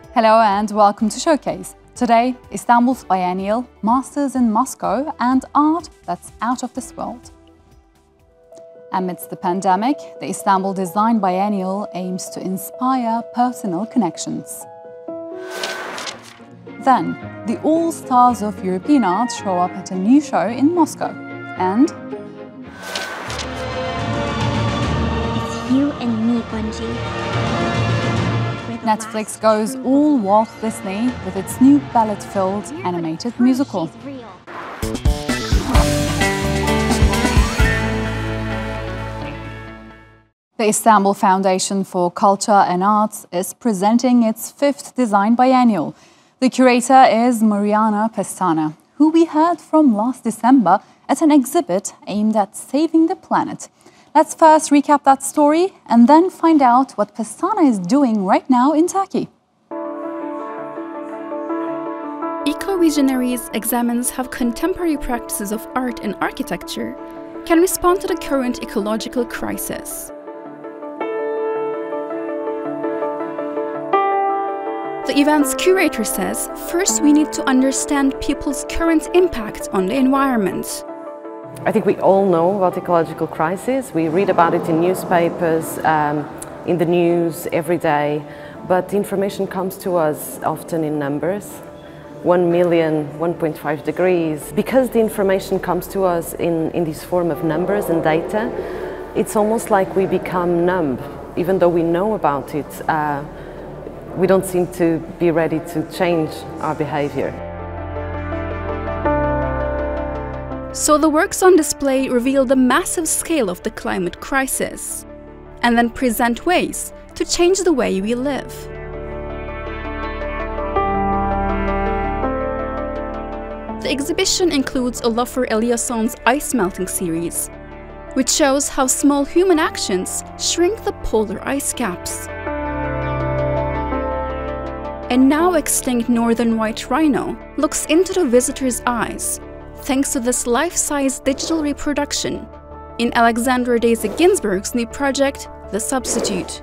Hello and welcome to Showcase. Today, Istanbul's biennial, Masters in Moscow and Art That's Out of This World. Amidst the pandemic, the Istanbul Design Biennial aims to inspire personal connections. Then, the all-stars of European art show up at a new show in Moscow. And it's you and me, Bungie. Netflix goes all Walt Disney with its new ballad-filled animated musical. The Istanbul Foundation for Culture and Arts is presenting its 5th Design Biennial. The curator is Mariana Pestana, who we heard from last December at an exhibit aimed at saving the planet. Let's first recap that story and then find out what Pestana is doing right now in Turkey. Eco-Visionaries examines how contemporary practices of art and architecture can respond to the current ecological crisis. The event's curator says, first we need to understand people's current impact on the environment. I think we all know about the ecological crisis. We read about it in newspapers, in the news every day, but the information comes to us often in numbers. 1 million, 1.5 degrees. Because the information comes to us in this form of numbers and data, it's almost like we become numb. Even though we know about it, we don't seem to be ready to change our behavior. So the works on display reveal the massive scale of the climate crisis, and then present ways to change the way we live. The exhibition includes Olafur Eliasson's Ice Melting series, which shows how small human actions shrink the polar ice caps. A now extinct northern white rhino looks into the visitor's eyes thanks to this life-size digital reproduction in Alexandra Daisy-Ginsburg's new project, The Substitute.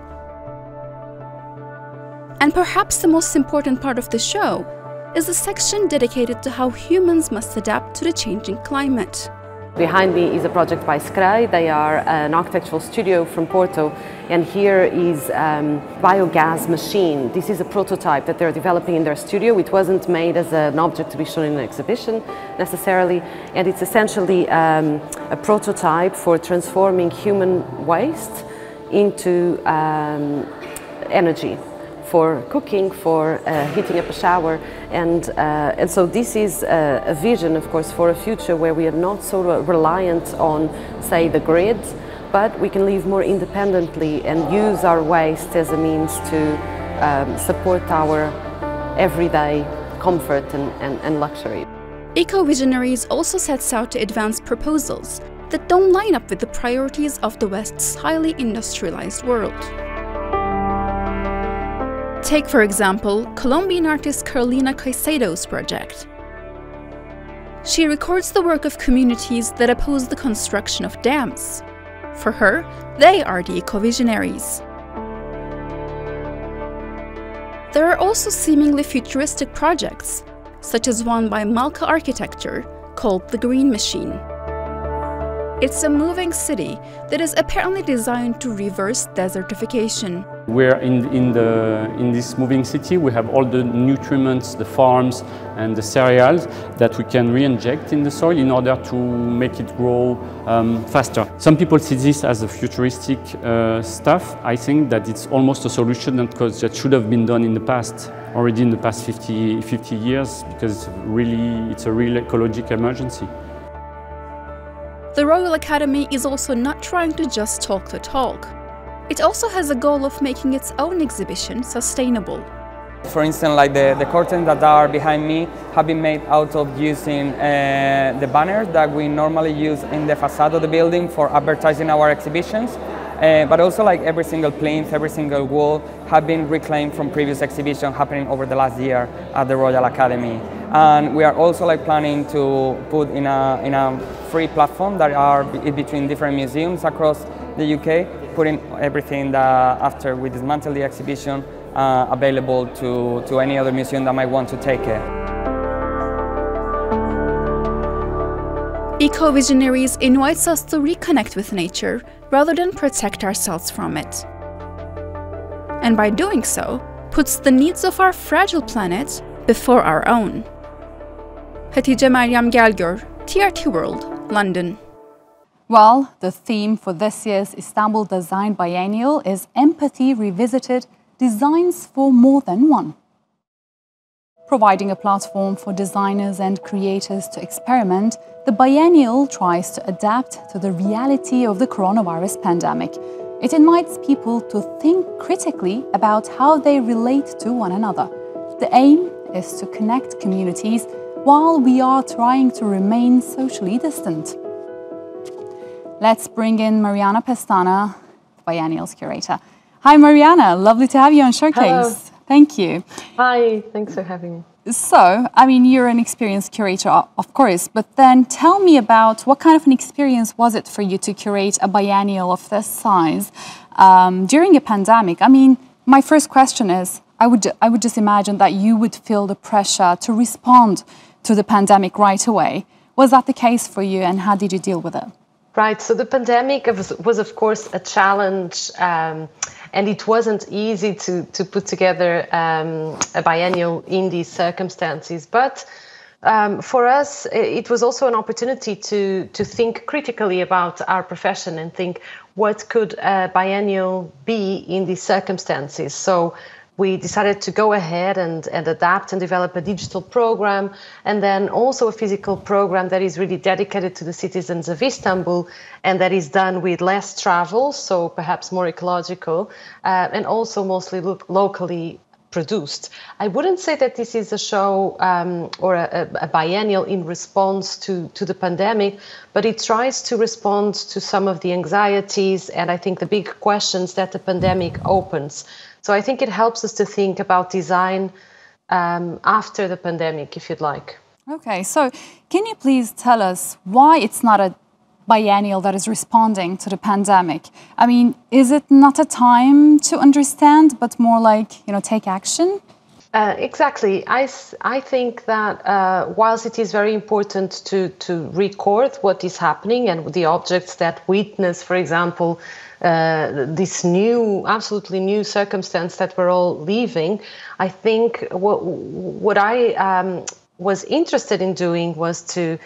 And perhaps the most important part of the show is the section dedicated to how humans must adapt to the changing climate. Behind me is a project by Screi. They are an architectural studio from Porto, and here is a biogas machine. This is a prototype that they're developing in their studio. It wasn't made as an object to be shown in an exhibition necessarily, and it's essentially a prototype for transforming human waste into energy for cooking, for heating up a shower, and so this is a vision, of course, for a future where we are not so reliant on, say, the grid, but we can live more independently and use our waste as a means to support our everyday comfort and luxury. Eco-Visionaries also sets out to advance proposals that don't line up with the priorities of the West's highly industrialized world. Take, for example, Colombian artist Carolina Caicedo's project. She records the work of communities that oppose the construction of dams. For her, they are the eco-visionaries. There are also seemingly futuristic projects, such as one by Malka Architecture called The Green Machine. It's a moving city that is apparently designed to reverse desertification. We're in this moving city. We have all the nutrients, the farms and the cereals that we can re-inject in the soil in order to make it grow faster. Some people see this as a futuristic stuff. I think that it's almost a solution that should have been done in the past, already in the past 50 years, because really it's a real ecological emergency. The Royal Academy is also not trying to just talk the talk. It also has a goal of making its own exhibition sustainable. For instance, like the curtains that are behind me have been made out of using the banners that we normally use in the facade of the building for advertising our exhibitions. But also like every single plinth, every single wall have been reclaimed from previous exhibitions happening over the last year at the Royal Academy. And we are also like planning to put in a free platform that are between different museums across the UK putting everything that after we dismantle the exhibition available to any other museum that might want to take it. Eco-Visionaries invites us to reconnect with nature rather than protect ourselves from it. And by doing so, puts the needs of our fragile planet before our own. Hatice Meryem Gelgör, TRT World, London. Well, the theme for this year's Istanbul Design Biennial is Empathy Revisited, Designs for More Than One. Providing a platform for designers and creators to experiment, the biennial tries to adapt to the reality of the coronavirus pandemic. It invites people to think critically about how they relate to one another. The aim is to connect communities while we are trying to remain socially distant. Let's bring in Mariana Pestana, Biennial's curator. Hi Mariana, lovely to have you on Showcase. Hello. Thank you. Hi, thanks for having me. So, I mean, you're an experienced curator, of course, but then tell me about what kind of an experience was it for you to curate a biennial of this size during a pandemic? I mean, my first question is, I would just imagine that you would feel the pressure to respond to the pandemic right away. Was that the case for you, and how did you deal with it? Right, so the pandemic was of course a challenge, and it wasn't easy to put together a biennial in these circumstances. But for us, it was also an opportunity to think critically about our profession and think, what could a biennial be in these circumstances? So we decided to go ahead and adapt and develop a digital program, and then also a physical program that is really dedicated to the citizens of Istanbul, and that is done with less travel, so perhaps more ecological, and also mostly locally produced. I wouldn't say that this is a show or a biennial in response to the pandemic, but it tries to respond to some of the anxieties and I think the big questions that the pandemic opens. So I think it helps us to think about design after the pandemic, if you'd like. Okay, so can you please tell us why it's not a biennial that is responding to the pandemic? I mean, is it not a time to understand, but more like, take action? Exactly. I think that whilst it is very important to record what is happening and the objects that witness, for example, this absolutely new circumstance that we're all living, I think what I was interested in doing was to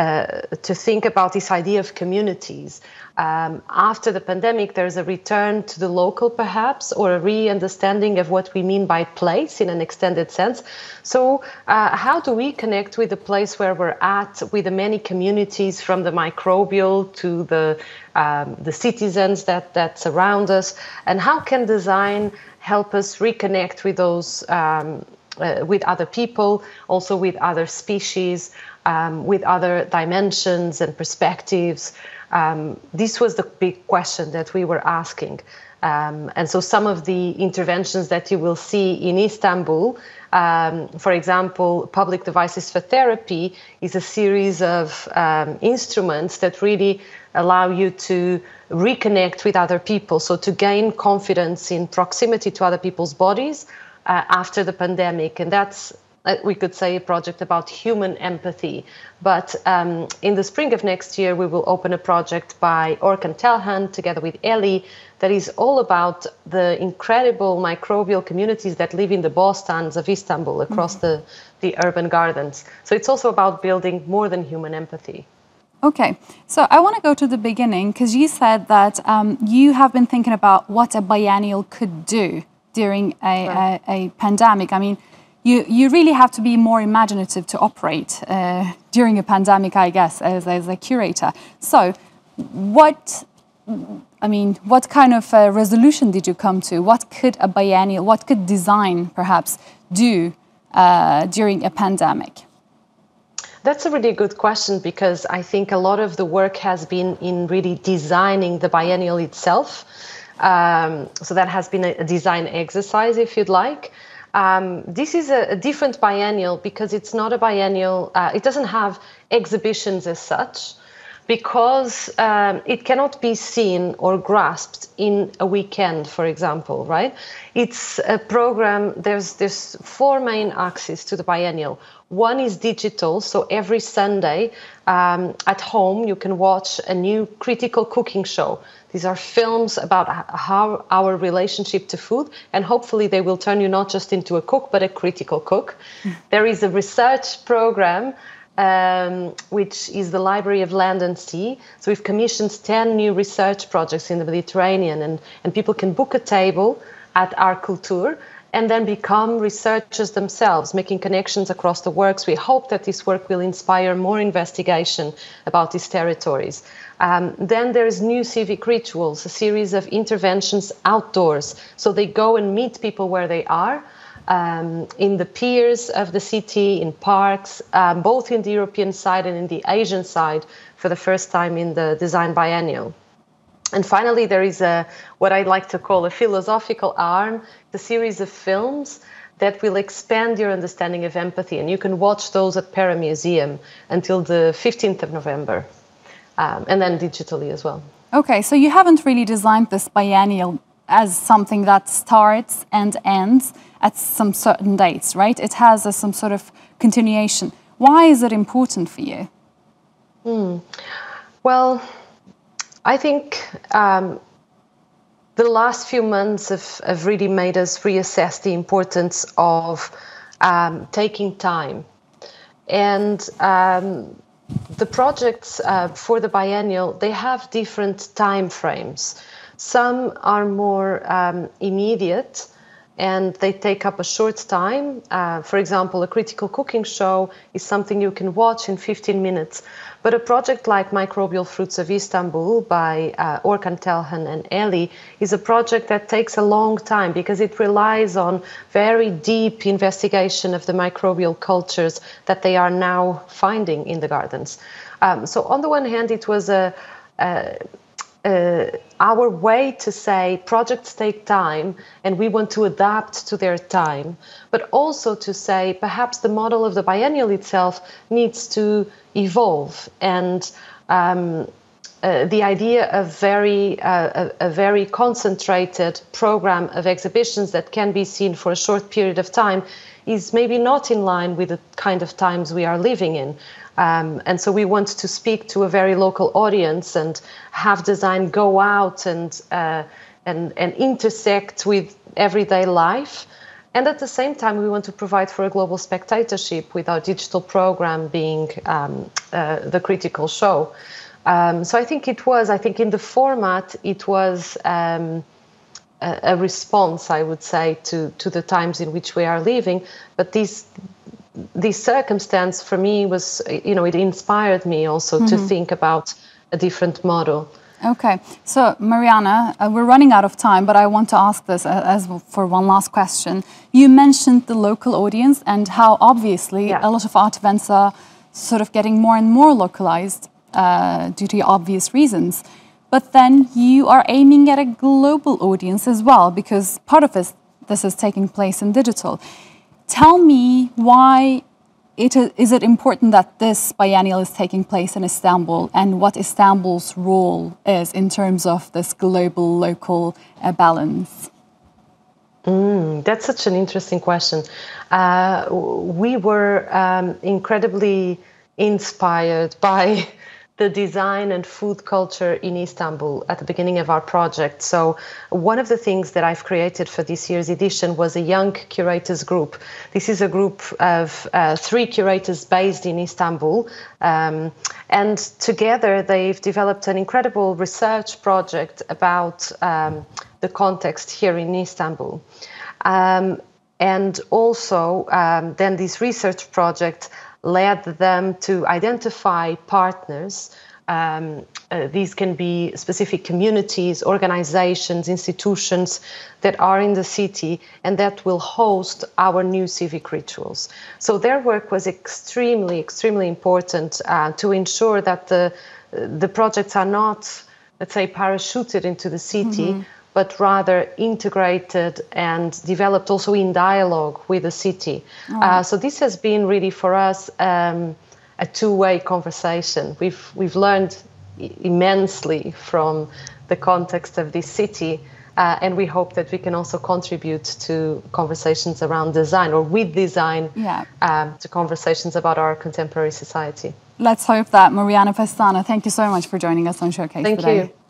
think about this idea of communities. After the pandemic, there's a return to the local, perhaps, or a re-understanding of what we mean by place in an extended sense. So how do we connect with the place where we're at, with the many communities, from the microbial to the citizens that surround us, and how can design help us reconnect with those with other people, also with other species, with other dimensions and perspectives. This was the big question that we were asking. And so some of the interventions that you will see in Istanbul, for example, Public Devices for Therapy is a series of instruments that really allow you to reconnect with other people, so to gain confidence in proximity to other people's bodies after the pandemic. And that's, we could say, a project about human empathy. But in the spring of next year, we will open a project by Orkan Telhan together with Eli that is all about the incredible microbial communities that live in the bostaans of Istanbul across the urban gardens. So it's also about building more than human empathy. Okay, so I want to go to the beginning, because you said that you have been thinking about what a biennial could do during a pandemic. I mean, you really have to be more imaginative to operate during a pandemic, I guess, as a curator. So what kind of resolution did you come to? What could a biennial, what could design perhaps do during a pandemic? That's a really good question, because I think a lot of the work has been in really designing the biennial itself. So that has been a design exercise, if you'd like. This is a different biennial because it's not a biennial. It doesn't have exhibitions as such. because it cannot be seen or grasped in a weekend, for example, right? It's a program, there's 4 main axes to the biennial. One is digital, so every Sunday at home you can watch a new critical cooking show. These are films about how our relationship to food, and hopefully they will turn you not just into a cook, but a critical cook. There is a research program, which is the Library of Land and Sea. So we've commissioned 10 new research projects in the Mediterranean, and people can book a table at our Culture and then become researchers themselves, making connections across the works. We hope that this work will inspire more investigation about these territories. Then there's New Civic Rituals, a series of interventions outdoors. So they go and meet people where they are, in the piers of the city, in parks, both in the European side and in the Asian side for the first time in the Design Biennial. And finally, there is what I like to call a philosophical arm, the series of films that will expand your understanding of empathy. And you can watch those at Para Museum until the 15th of November, and then digitally as well. Okay, so you haven't really designed this biennial as something that starts and ends at some certain dates, right? It has some sort of continuation. Why is it important for you? Well, I think the last few months have really made us reassess the importance of taking time. And the projects for the biennial, they have different time frames. Some are more immediate, and they take up a short time. For example, a critical cooking show is something you can watch in 15 minutes. But a project like Microbial Fruits of Istanbul by Orkan Telhan and Eli is a project that takes a long time because it relies on very deep investigation of the microbial cultures that they are now finding in the gardens. So on the one hand, it was our way to say projects take time and we want to adapt to their time, but also to say perhaps the model of the biennial itself needs to evolve, and the idea of a very concentrated program of exhibitions that can be seen for a short period of time is maybe not in line with the kind of times we are living in. And so we want to speak to a very local audience and have design go out and intersect with everyday life. And at the same time, we want to provide for a global spectatorship with our digital program being the critical show. So I think in the format, it was a response, I would say, to the times in which we are living. But this circumstance for me was, it inspired me also to think about a different model. Okay, so Mariana, we're running out of time, but I want to ask this as for one last question. You mentioned the local audience and how obviously a lot of art events are sort of getting more and more localized due to obvious reasons. But then you are aiming at a global audience as well, because part of this is taking place in digital. Tell me why is it important that this biennial is taking place in Istanbul, and what Istanbul's role is in terms of this global-local balance? That's such an interesting question. We were incredibly inspired by the design and food culture in Istanbul at the beginning of our project. So one of the things that I've created for this year's edition was a young curators group. This is a group of 3 curators based in Istanbul. And together they've developed an incredible research project about the context here in Istanbul. And also then this research project led them to identify partners. These can be specific communities, organizations, institutions that are in the city and that will host our new civic rituals. So their work was extremely, extremely important to ensure that the projects are not, let's say, parachuted into the city, but rather integrated and developed also in dialogue with the city. So this has been really for us a two-way conversation. We've learned immensely from the context of this city. And we hope that we can also contribute to conversations around design, or with design, to conversations about our contemporary society. Let's hope that. Mariana Pestana, thank you so much for joining us on Showcase today. Thank you.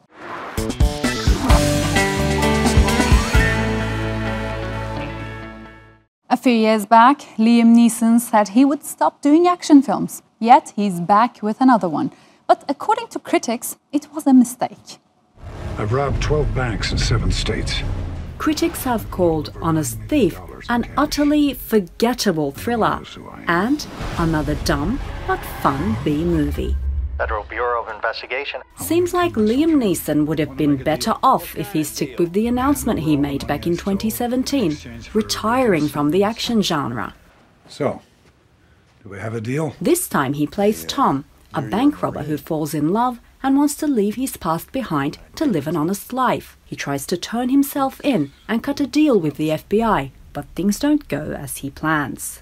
A few years back, Liam Neeson said he would stop doing action films. Yet he's back with another one. But according to critics, it was a mistake. I've robbed 12 banks in 7 states. Critics have called Honest Thief an utterly forgettable thriller and another dumb but fun B-movie. Federal Bureau of Investigation. Seems like Liam Neeson would have been better off if he stuck with the announcement he made back in 2017, retiring from the action genre. So, do we have a deal? This time he plays Tom, a bank robber who falls in love and wants to leave his past behind to live an honest life. He tries to turn himself in and cut a deal with the FBI, but things don't go as he plans.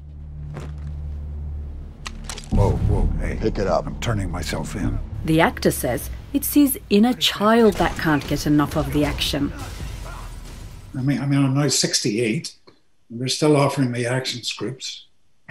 Whoa, hey. Pick it up. I'm turning myself in. The actor says it's his inner child that can't get enough of the action. I mean, I'm now 68, and they're still offering me action scripts.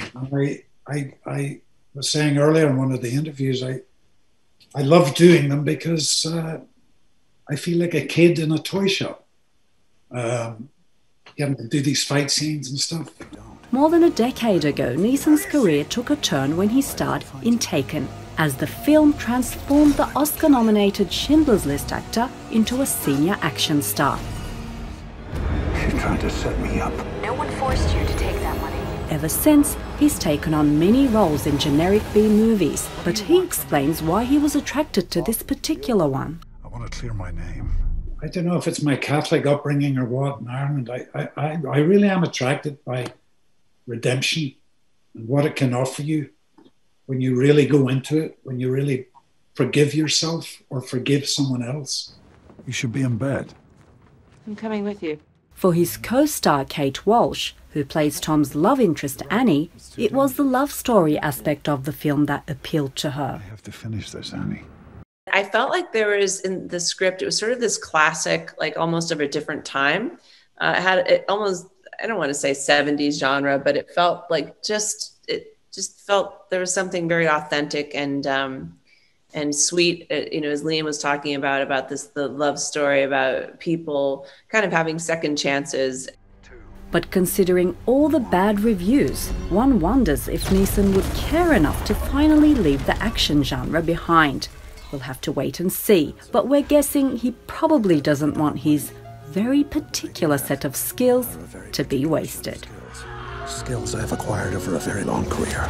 I was saying earlier in one of the interviews, I love doing them because I feel like a kid in a toy shop. Getting to do these fight scenes and stuff. More than a decade ago, Neeson's career took a turn when he starred in Taken, as the film transformed the Oscar-nominated Schindler's List actor into a senior action star. She's trying to set me up. No one forced you to take that money. Ever since, he's taken on many roles in generic B-movies, but he explains why he was attracted to this particular one. I want to clear my name. I don't know if it's my Catholic upbringing or what in Ireland. I really am attracted by redemption and what it can offer you when you really go into it, when you really forgive yourself or forgive someone else. You should be in bed. I'm coming with you. For his co-star Kate Walsh, who plays Tom's love interest Annie, it was the love story aspect of the film that appealed to her. I have to finish this, Annie. I felt like there was in the script, it was sort of this classic, like almost of a different time. It almost, I don't want to say 70s genre, but it felt like it just felt there was something very authentic and sweet, as Liam was talking about the love story about people kind of having second chances. But considering all the bad reviews, one wonders if Neeson would care enough to finally leave the action genre behind. We'll have to wait and see, but we're guessing he probably doesn't want his very particular set of skills to be wasted. Skills I've acquired over a very long career.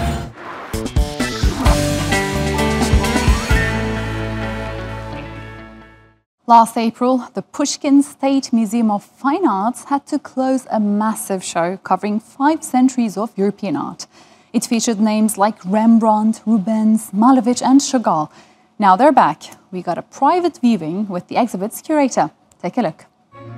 Last April, the Pushkin State Museum of Fine Arts had to close a massive show covering 5 centuries of European art. It featured names like Rembrandt, Rubens, Malevich and Chagall. Now they're back. We got a private viewing with the exhibit's curator. Take a look.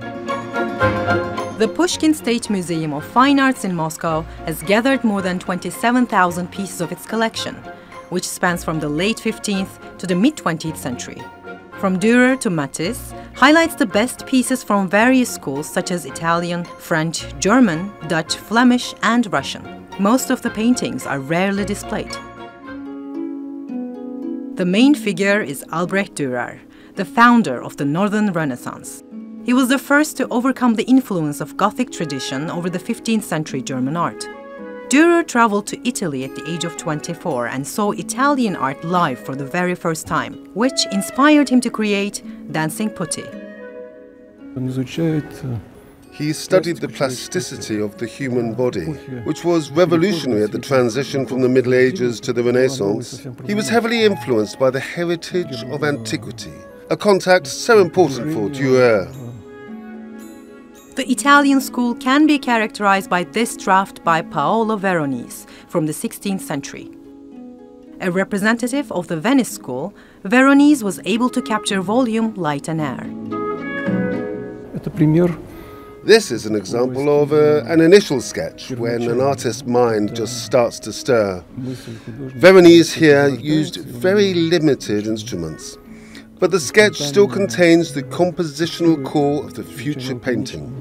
The Pushkin State Museum of Fine Arts in Moscow has gathered more than 27,000 pieces of its collection, which spans from the late 15th to the mid-20th century. From Dürer to Matisse, highlights the best pieces from various schools such as Italian, French, German, Dutch, Flemish and Russian. Most of the paintings are rarely displayed. The main figure is Albrecht Dürer, the founder of the Northern Renaissance. He was the first to overcome the influence of Gothic tradition over the 15th century German art. Dürer traveled to Italy at the age of 24 and saw Italian art live for the very first time, which inspired him to create Dancing Putty. He studied the plasticity of the human body, which was revolutionary at the transition from the Middle Ages to the Renaissance. He was heavily influenced by the heritage of antiquity, a contact so important for Dürer. The Italian school can be characterized by this draft by Paolo Veronese from the 16th century. A representative of the Venice school, Veronese was able to capture volume, light and air. This is an example of an initial sketch when an artist's mind just starts to stir. Veronese here used very limited instruments, but the sketch still contains the compositional core of the future painting.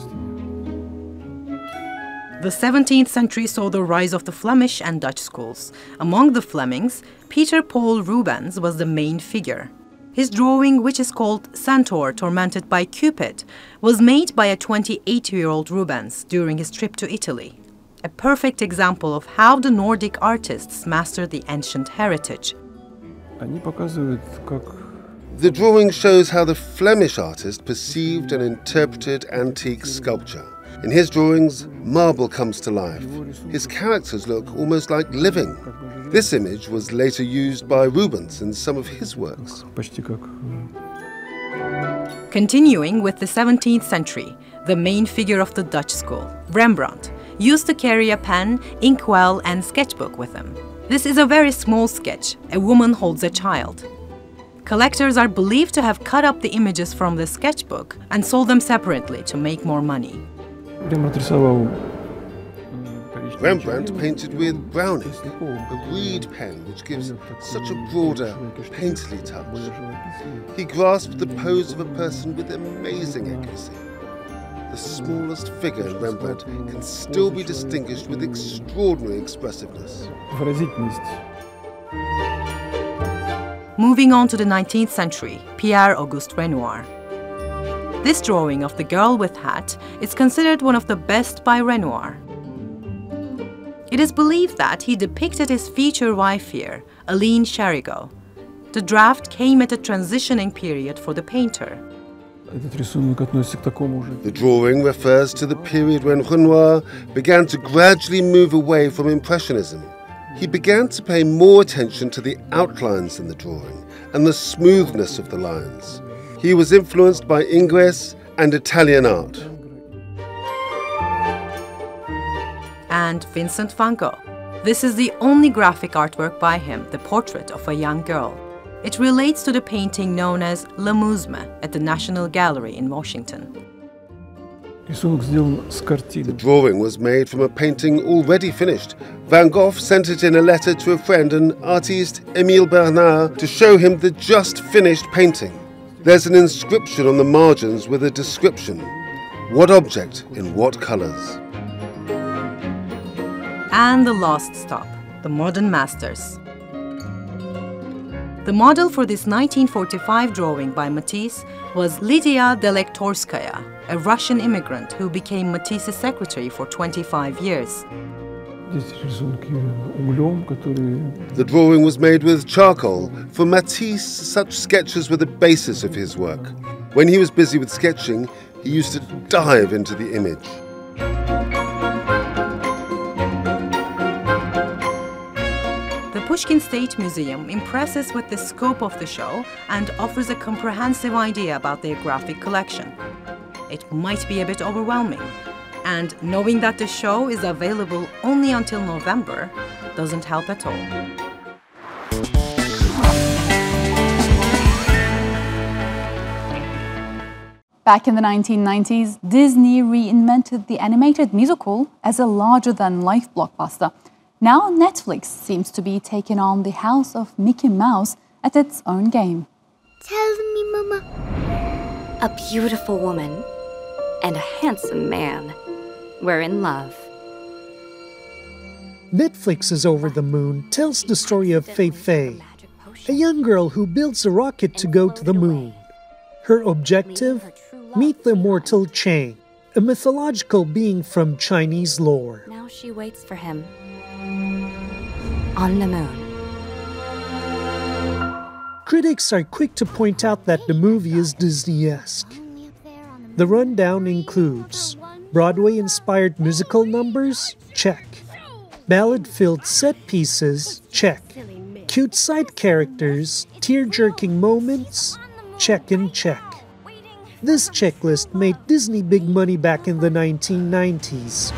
The 17th century saw the rise of the Flemish and Dutch schools. Among the Flemings, Peter Paul Rubens was the main figure. His drawing, which is called Centaur Tormented by Cupid, was made by a 28-year-old Rubens during his trip to Italy. A perfect example of how the Nordic artists mastered the ancient heritage. The drawing shows how the Flemish artist perceived and interpreted antique sculpture. In his drawings, marble comes to life. His characters look almost like living. This image was later used by Rubens in some of his works. Continuing with the 17th century, the main figure of the Dutch school, Rembrandt, used to carry a pen, inkwell and sketchbook with him. This is a very small sketch. A woman holds a child. Collectors are believed to have cut up the images from the sketchbook and sold them separately to make more money. Rembrandt painted with Browning, a reed pen which gives such a broader, painterly touch. He grasped the pose of a person with amazing accuracy. The smallest figure in Rembrandt can still be distinguished with extraordinary expressiveness. Moving on to the 19th century, Pierre-Auguste Renoir. This drawing of the girl with hat is considered one of the best by Renoir. It is believed that he depicted his future wife here, Aline Charigot. The draft came at a transitioning period for the painter. The drawing refers to the period when Renoir began to gradually move away from Impressionism. He began to pay more attention to the outlines in the drawing and the smoothness of the lines. He was influenced by Ingres and Italian art. And Vincent van Gogh. This is the only graphic artwork by him, the portrait of a young girl. It relates to the painting known as Le Mousme at the National Gallery in Washington. The drawing was made from a painting already finished. Van Gogh sent it in a letter to a friend, an artiste, Émile Bernard, to show him the just finished painting. There's an inscription on the margins with a description. What object in what colours? And the last stop, the modern masters. The model for this 1945 drawing by Matisse was Lydia Delektorskaya, a Russian immigrant who became Matisse's secretary for 25 years. The drawing was made with charcoal. For Matisse, such sketches were the basis of his work. When he was busy with sketching, he used to dive into the image. The Pushkin State Museum impresses with the scope of the show and offers a comprehensive idea about their graphic collection. It might be a bit overwhelming, and knowing that the show is available only until November doesn't help at all. Back in the 1990s, Disney reinvented the animated musical as a larger-than-life blockbuster. Now Netflix seems to be taking on the House of Mickey Mouse at its own game. Tell me, Mama. A beautiful woman and a handsome man were in love. Netflix's Over the Moon tells the story of Fei Fei, a young girl who builds a rocket to go to the moon. Her objective? Meet the immortal Chang, a mythological being from Chinese lore. Now she waits for him on the moon. Critics are quick to point out that the movie is Disney-esque. The rundown includes Broadway-inspired musical numbers? Check. Ballad-filled set pieces? Check. Cute side characters? Tear-jerking moments? Check and check. This checklist made Disney big money back in the 1990s.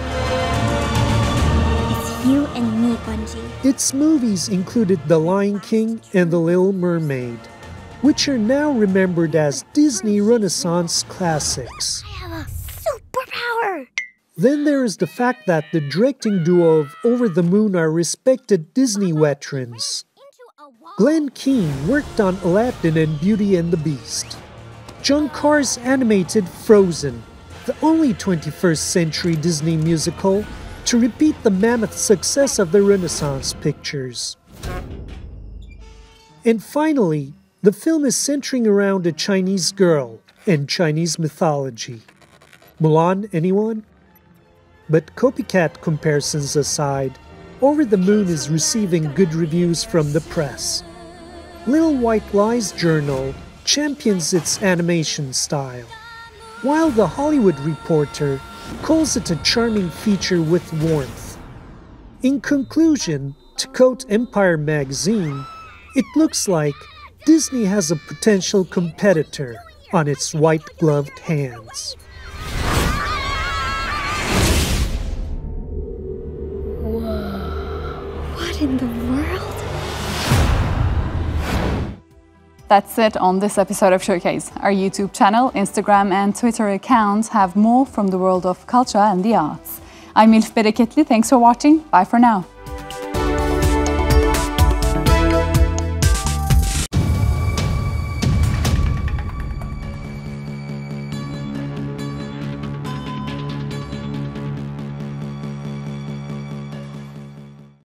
It's you and me, Bungie. Its movies included The Lion King and The Little Mermaid, which are now remembered as Disney Renaissance classics. I have a super Then there is the fact that the directing duo of Over the Moon are respected Disney veterans. Glenn Keane worked on Aladdin and Beauty and the Beast. John Carr's animated Frozen, the only 21st century Disney musical to repeat the mammoth success of the Renaissance pictures. And finally, the film is centering around a Chinese girl and Chinese mythology. Mulan, anyone? But copycat comparisons aside, Over the Moon is receiving good reviews from the press. Little White Lies Journal champions its animation style, while The Hollywood Reporter calls it a charming feature with warmth. In conclusion, to quote Empire magazine, it looks like Disney has a potential competitor on its white-gloved hands. What in the world? That's it on this episode of Showcase. Our YouTube channel, Instagram and Twitter accounts have more from the world of culture and the arts. I'm Milf Bereketli. Thanks for watching. Bye for now.